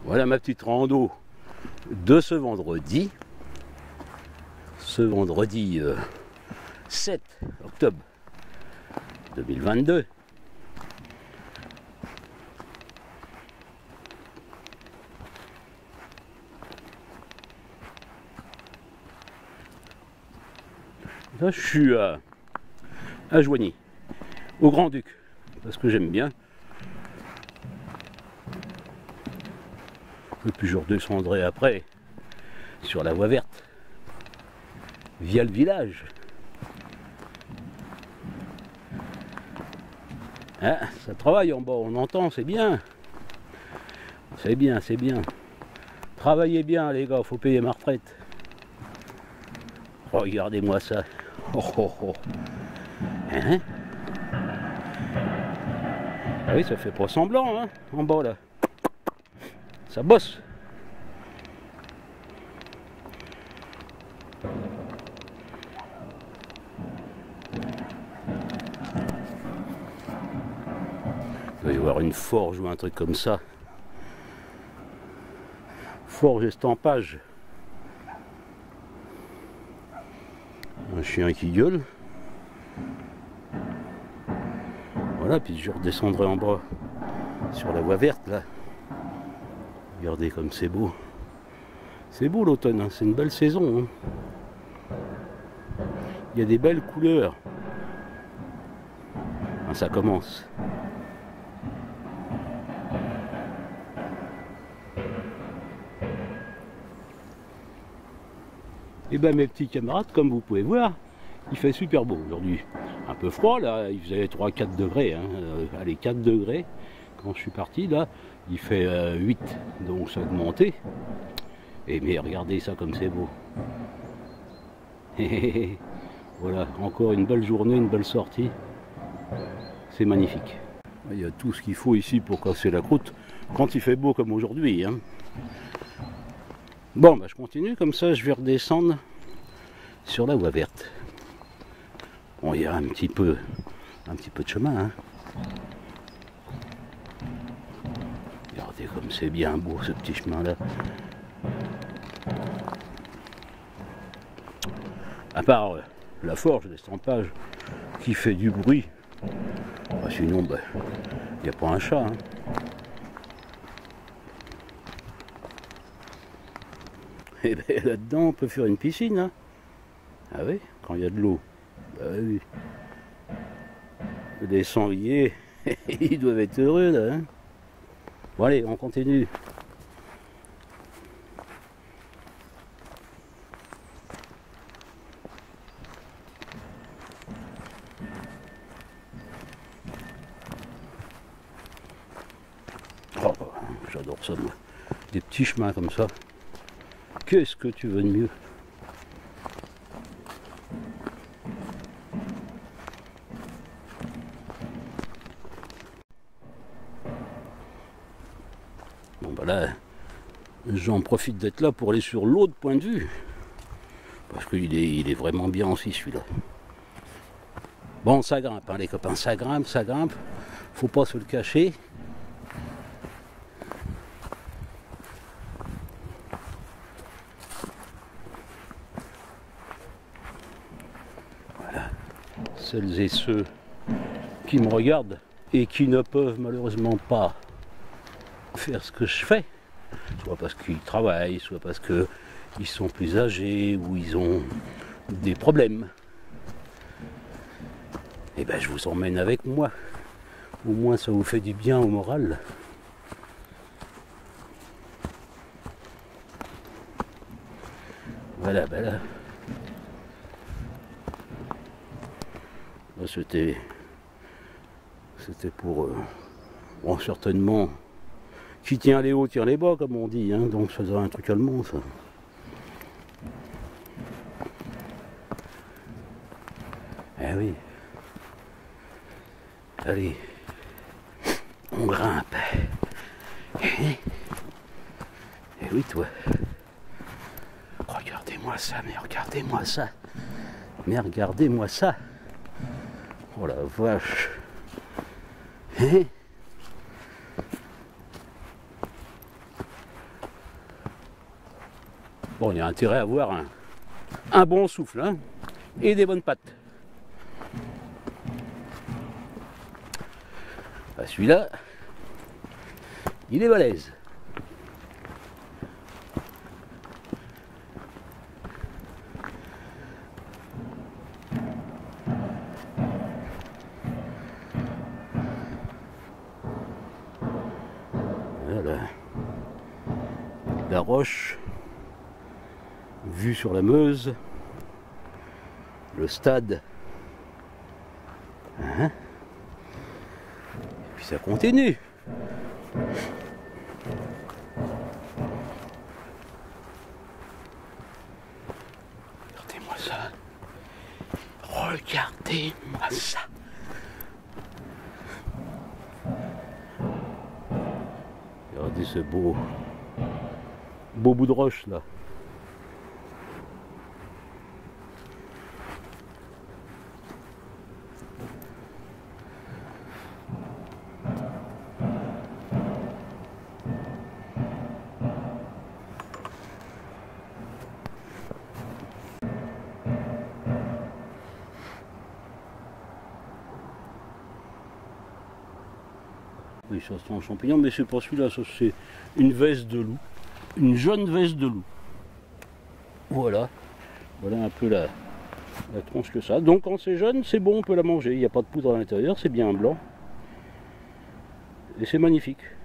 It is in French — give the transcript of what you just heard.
Voilà ma petite rando de ce vendredi. Ce vendredi 7 octobre 2022. Là, je suis à Joigny, au Grand-Duc, parce que j'aime bien. Et puis je redescendrai après sur la voie verte, via le village. Ah, ça travaille en bas, on entend, c'est bien. C'est bien, c'est bien. Travaillez bien les gars, faut payer ma retraite. Regardez-moi ça. Oh, oh, oh. Hein? Ah oui, ça fait pas semblant, hein, en bas là. Ça bosse. Il va y avoir une forge ou un truc comme ça. Forge estampage. Un chien qui gueule. Voilà, puis je redescendrai en bas sur la voie verte là. Regardez comme c'est beau. C'est beau l'automne, hein, c'est une belle saison. Hein. Il y a des belles couleurs. Ah, ça commence. Et bien mes petits camarades, comme vous pouvez voir, il fait super beau aujourd'hui. Un peu froid là, il faisait 3-4 degrés, hein. Allez 4 degrés. Quand je suis parti là, il fait 8, donc ça a augmenté. Et mais regardez ça comme c'est beau. Voilà, encore une belle journée, une belle sortie. C'est magnifique. Il y a tout ce qu'il faut ici pour casser la croûte quand il fait beau comme aujourd'hui. Hein. Bon, bah, je continue comme ça, je vais redescendre sur la voie verte. Bon, il y a un petit peu de chemin. Hein. Regardez comme c'est bien beau ce petit chemin-là. À part la forge d'estampage qui fait du bruit. Bah, sinon, bah, il n'y a pas un chat. Hein. Et bien là-dedans, on peut faire une piscine. Hein. Ah oui, quand il y a de l'eau. Bah oui. Les sangliers, ils doivent être heureux là. Hein. Bon allez, on continue. Oh, j'adore ça moi. Des petits chemins comme ça. Qu'est-ce que tu veux de mieux? Bon bah là, j'en profite d'être là pour aller sur l'autre point de vue. Parce qu'il est vraiment bien aussi celui-là. Bon, ça grimpe, hein, les copains, ça grimpe, ça grimpe. Faut pas se le cacher. Voilà. Celles et ceux qui me regardent et qui ne peuvent malheureusement pas faire ce que je fais, soit parce qu'ils travaillent, soit parce qu'ils sont plus âgés ou ils ont des problèmes, et ben je vous emmène avec moi. Au moins ça vous fait du bien au moral. Voilà, ben là. C'était pour bon, certainement qui tient les hauts tient les bas comme on dit, hein, donc ça doit un truc allemand ça. Eh oui. Allez, on grimpe. Eh oui toi. Regardez-moi ça, mais regardez-moi ça. Mais regardez-moi ça. Oh la vache. Bon, il y a intérêt à avoir un bon souffle, hein, et des bonnes pattes. Bah, celui-là, il est balèze. Voilà. La roche, vue sur la Meuse, le stade, hein, et puis ça continue. Regardez-moi ça, regardez-moi ça. Regardez ce beau bout de roche là. Oui, ça sent en champignon, mais c'est pas celui-là, ça c'est une veste de loup, une jeune veste de loup. Voilà, voilà un peu la tronche que ça. Donc quand c'est jeune, c'est bon, on peut la manger. Il n'y a pas de poudre à l'intérieur, c'est bien blanc. Et c'est magnifique.